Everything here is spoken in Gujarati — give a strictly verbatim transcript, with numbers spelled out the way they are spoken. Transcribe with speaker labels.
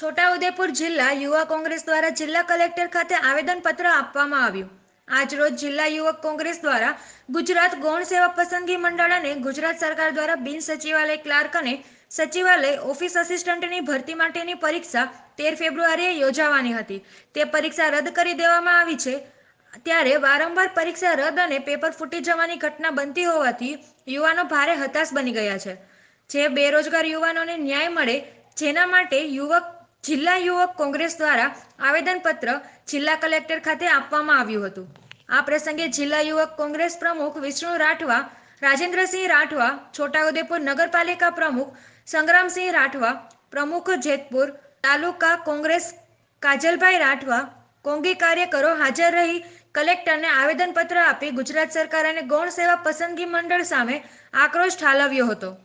Speaker 1: છોટાઉદેપુર જિલ્લા યુવા કોંગ્રેસ દ્વારા જિલ્લા કલેક્ટર ખાતે આવેદનપત્ર આપવામાં આવ્યું. આજરોજ જિલ્લા યુવક કોંગ્રેસ દ્વારા ગુજરાત ગૌણ સેવા પસંદગી મંડળ અને ગુજરાત સરકાર દ્વારા બિન સચિવાલય ક્લાર્ક અને સચિવાલય ઓફિસ આસિસ્ટન્ટની ભરતી માટેની પરીક્ષા તેર ફેબ્રુઆરીએ યોજાવાની હતી. તે પરીક્ષા રદ કરી દેવામાં આવી છે. ત્યારે વારંવાર પરીક્ષા રદ અને પેપર ફૂટી જવાની ઘટના બનતી હોવાથી યુવાનો ભારે હતાશ બની ગયા છે. જે બેરોજગાર યુવાનોને ન્યાય મળે જેના માટે યુવક જિલ્લા યુવક કોંગ્રેસ દ્વારા આવેદનપત્ર જિલ્લા કલેક્ટર ખાતે આપવામાં આવ્યું હતું. આ પ્રસંગે જિલ્લા યુવક કોંગ્રેસ પ્રમુખ વિષ્ણુ રાઠવા, રાજેન્દ્રસિંહ રાઠવા, છોટાઉદેપુર નગરપાલિકા પ્રમુખ સંગ્રામસિંહ રાઠવા, પ્રમુખ જેતપુર તાલુકા કોંગ્રેસ કાજલભાઈ રાઠવા, કોંગી કાર્યકરો હાજર રહી કલેક્ટરને આવેદનપત્ર આપી ગુજરાત સરકાર અને ગૌણ સેવા પસંદગી મંડળ સામે આક્રોશ ઠાલવ્યો હતો.